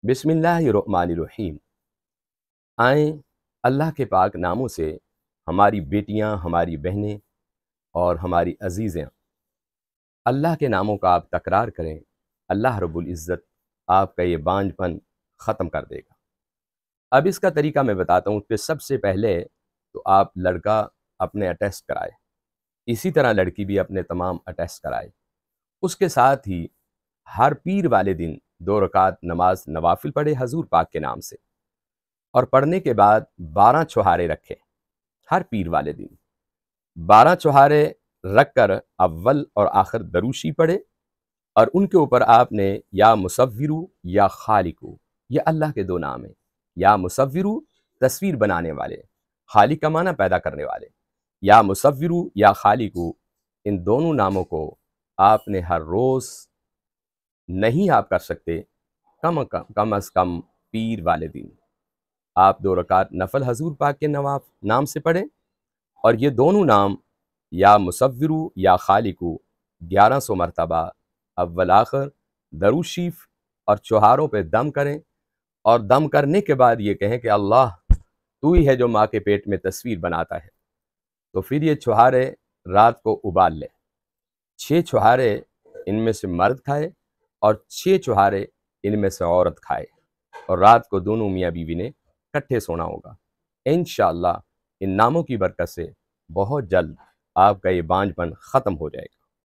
बिस्मिल्लाहिर्रहमानिर्रहीम। आएँ अल्लाह के पाक नामों से हमारी बेटियां, हमारी बहनें और हमारी अजीज़ें अल्लाह के नामों का आप तकरार करें। अल्लाह रब्बुल इज़्ज़त आपका ये बांझपन ख़त्म कर देगा। अब इसका तरीका मैं बताता हूँ कि सबसे पहले तो आप लड़का अपने अटेस्ट कराए, इसी तरह लड़की भी अपने तमाम अटेस्ट कराए। उसके साथ ही हर पीर वाले दिन 2 रकात नमाज नवाफिल पढ़े हजूर पाक के नाम से, और पढ़ने के बाद 12 छुहारे रखें। हर पीर वाले दिन 12 छुहारे रख कर अव्वल और आखिर दरूशी पढ़े, और उनके ऊपर आपने या मुसव्विरू या खालिकू, ये अल्लाह के 2 नाम हैं। या मुसव्विरू तस्वीर बनाने वाले, खालिक का माना पैदा करने वाले। या मुसव्विरू या खालिकू, इन दोनों नामों को आपने हर रोज़ नहीं आप कर सकते, कम अज़ कम पीर वाले दिन आप 2 रकात नफल हजूर पाक के नवाफ नाम से पढ़ें, और ये दोनों नाम या मुसव्विरू या खालिकू 1100 मरतबा अव्वल आखिर दरूद शरीफ और चौहारों पे दम करें, और दम करने के बाद ये कहें कि अल्लाह तू ही है जो माँ के पेट में तस्वीर बनाता है। तो फिर ये छुहारे रात को उबाल लें। 6 छुहारे इनमें से मर्द खाए और 6 छुहारे इनमें से औरत खाए, और रात को दोनों मियाँ बीवी ने इकट्ठे सोना होगा। इंशाअल्लाह इन नामों की बरकत से बहुत जल्द आपका ये बांझपन ख़त्म हो जाएगा।